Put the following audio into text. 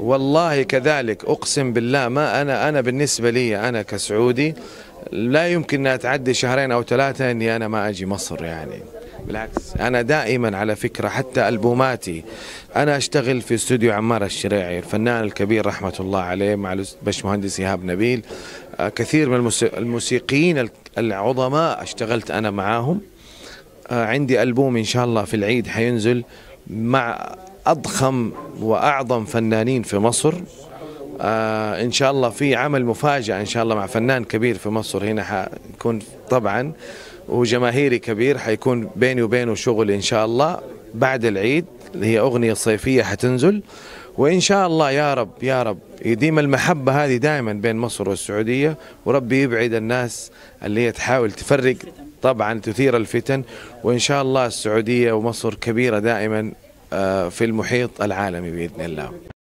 والله كذلك أقسم بالله. ما أنا بالنسبة لي أنا كسعودي لا يمكن أن أتعدي شهرين أو ثلاثة أني أنا ما أجي مصر يعني. بالعكس أنا دائما على فكرة حتى ألبوماتي أنا أشتغل في استوديو عمار الشريعي الفنان الكبير رحمة الله عليه مع الباشمهندس إيهاب نبيل. كثير من الموسيقيين العظماء اشتغلت أنا معاهم. عندي ألبوم إن شاء الله في العيد حينزل مع أضخم وأعظم فنانين في مصر. إن شاء الله في عمل مفاجأة إن شاء الله مع فنان كبير في مصر هنا حيكون طبعا وجماهيري كبير، حيكون بيني وبينه شغل إن شاء الله بعد العيد، اللي هي أغنية صيفية حتنزل. وإن شاء الله يا رب يا رب يديم المحبة هذه دائما بين مصر والسعودية، وربي يبعد الناس اللي هي تحاول تفرق طبعا تثير الفتن. وإن شاء الله السعودية ومصر كبيرة دائما في المحيط العالمي بإذن الله.